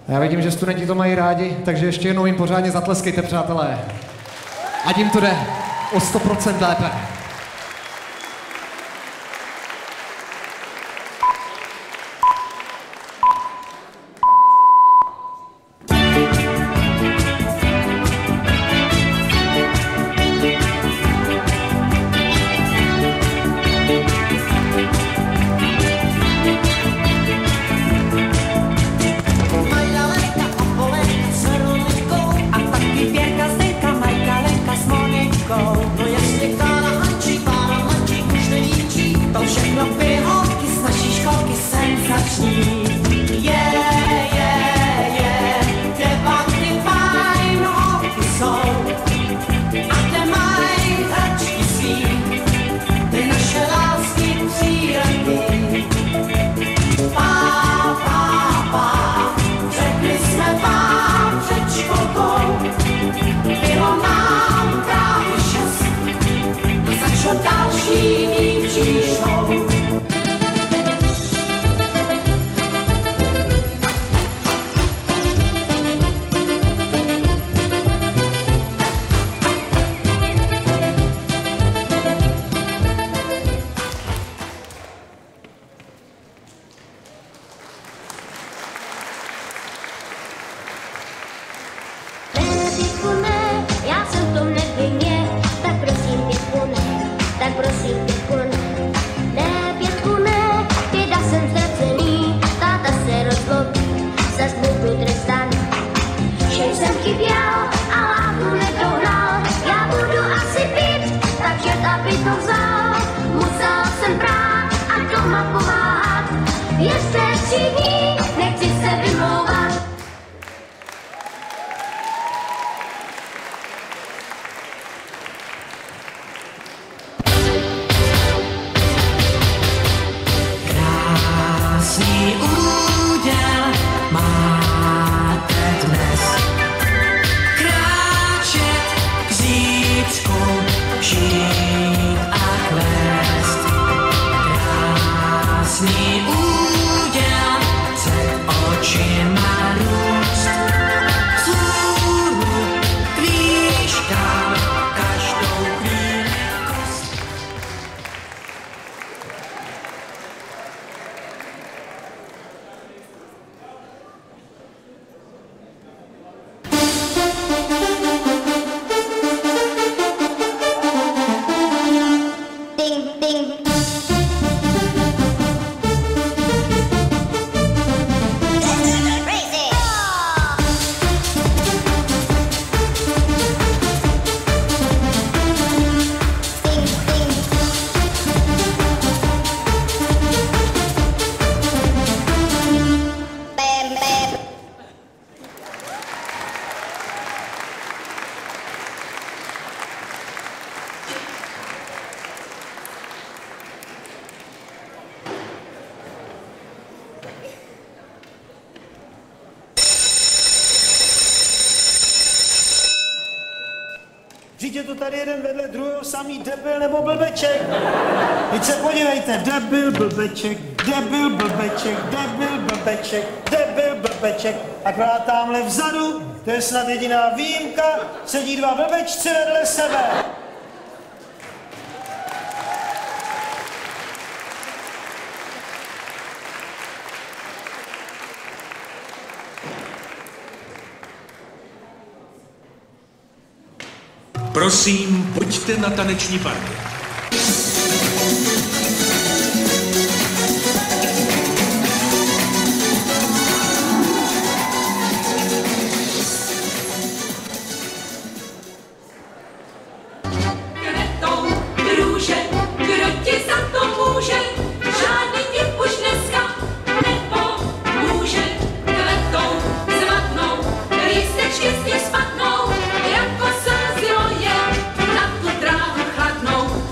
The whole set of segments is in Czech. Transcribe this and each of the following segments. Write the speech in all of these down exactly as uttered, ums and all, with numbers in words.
Já vidím, že studenti to mají rádi, takže ještě jednou jim pořádně zatleskejte, přátelé. Ať jim to jde o sto procent lépe. Vždyť je to tady jeden vedle druhého samý debil nebo blbeček. Teď se podívejte, debil, blbeček, debil, blbeček, debil, blbeček, debil, blbeček. Akorát tamhle vzadu, to je snad jediná výjimka, sedí dva blbečci vedle sebe. Prosím, pojďte na taneční party. Kvetou růže, kdo ti za to může? Žádný typ už dneska nepomůže. Kvetou zmatnou, lístečky z nich spadnou, jako slzy loje na tu dráhu chladnou.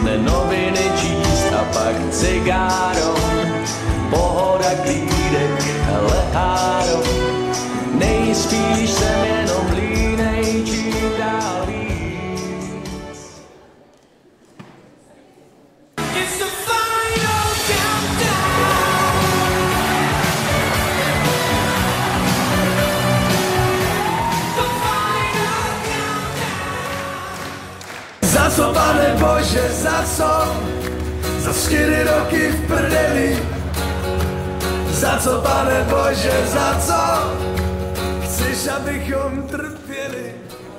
sedne noviny číst a pak cigáro, pohoda klídek a leháro. Nejspíš jsem jenom línej, čím dál víc. It's the final countdown. The final countdown. Za co, pane Bože, za co? Za čtyři roky v prdeli. Za co, pane Bože, za co? Chceš, abychom trpěli?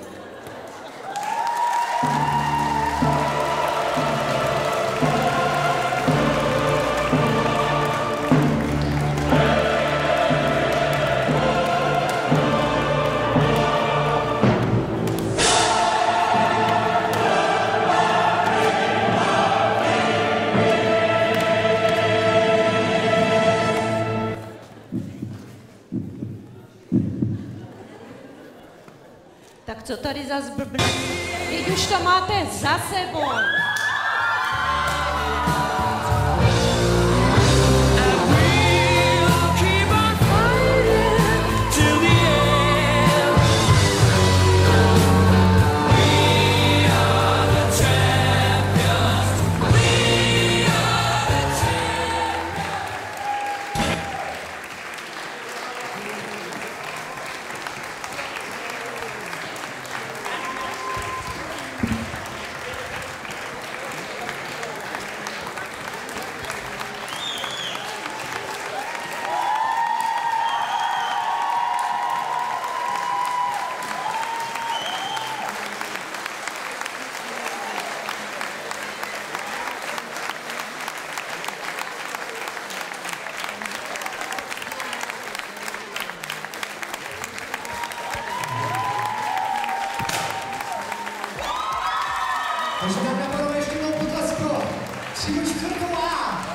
Tak co tady zas blblí? Teď už to máte za sebou. Takže dáme ještě jednou potlesko. Přímo čtvrtová.